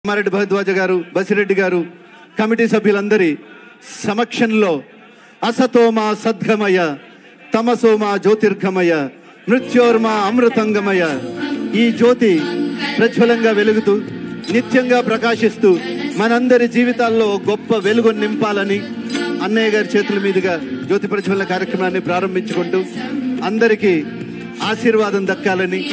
తమ్మారెడ్డి భరద్వాజ గారు, బసిరెడ్డి గారు, కమిటీ సభ్యులందరి సమక్షంలో అసతోమా సద్గమయ, తమసోమా జ్యోతిర్గమయ, మృత్యోర్మా అమృతంగమయ ఈ జ్యోతి ప్రజ్వలంగా వెలుగుతూ నిత్యంగా ప్రకాశిస్తూ మనందరి జీవితాల్లో గొప్ప వెలుగు నింపాలని అన్నయ్య గారి చేతుల మీదుగా జ్యోతి ప్రజ్వలన కార్యక్రమాన్ని ప్రారంభించుకుంటూ అందరికీ ఆశీర్వాదం దక్కాలని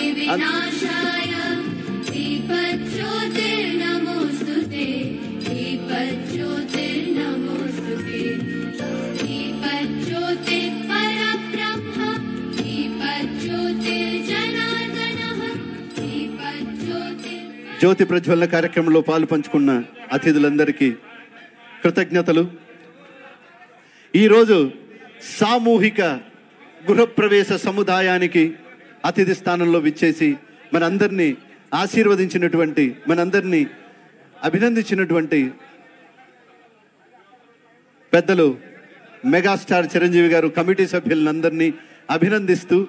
జ్యోతి ప్రజ్వలన కార్యక్రమంలో పాలు పంచుకున్న అతిథులందరికీ కృతజ్ఞతలు. ఈరోజు సామూహిక గృహప్రవేశ సముదాయానికి అతిథి స్థానంలో విచ్చేసి మనందరినీ ఆశీర్వదించినటువంటి, మనందరినీ అభినందించినటువంటి పెద్దలు మెగాస్టార్ చిరంజీవి గారు కమిటీ సభ్యులందరినీ అభినందిస్తూ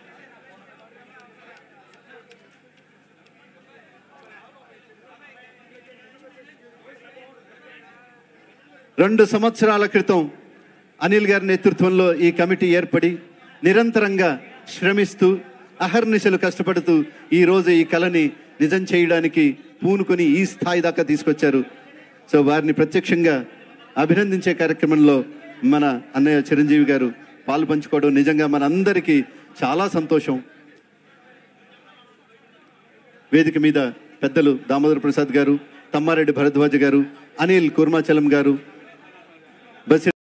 రెండు సంవత్సరాల క్రితం అనిల్ గారి నేతృత్వంలో ఈ కమిటీ ఏర్పడి నిరంతరంగా శ్రమిస్తూ అహర్నిశలు కష్టపడుతూ ఈరోజు ఈ కళని నిజం చేయడానికి పూనుకొని ఈ స్థాయి దాకా తీసుకొచ్చారు. సో వారిని ప్రత్యక్షంగా అభినందించే కార్యక్రమంలో మన అన్నయ్య చిరంజీవి గారు పాలు పంచుకోవడం నిజంగా మన అందరికీ చాలా సంతోషం. వేదిక మీద పెద్దలు దామోదర్ ప్రసాద్ గారు, తమ్మారెడ్డి భరద్వాజ గారు, అనిల్ కుర్మాచలం గారు, బసి